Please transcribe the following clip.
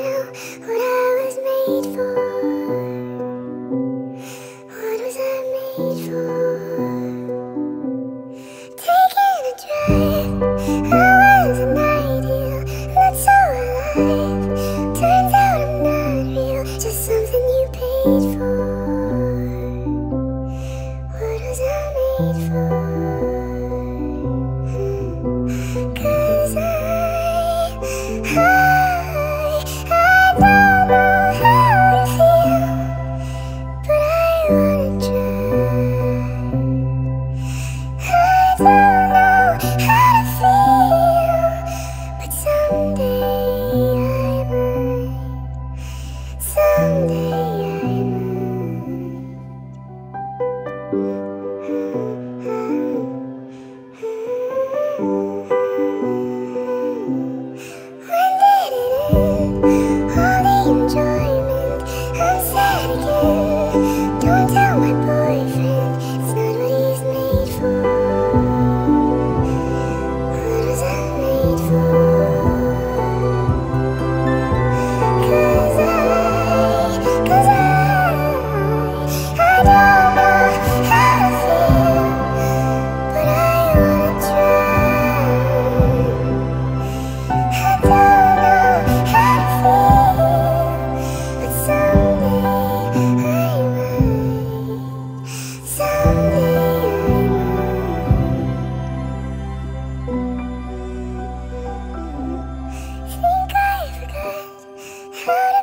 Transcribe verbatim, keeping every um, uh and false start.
feel what I was made for. What was I made for? Taking a drive, I was an ideal, not so alive. Turns out I'm not real, just something you paid for. What was I made for? Cause I, I, I don't know how to feel, but I wanna try. I don't know how to feel, but someday I might, someday I When did it end? All the enjoyment, I'm sad again. Don't tell my boyfriend, it's not what he's made for. What was I made for? Cause I, cause I, I don't know how to feel, but I wanna try. I don't know how to feel, but someday I might, someday I might. Think I forgot how to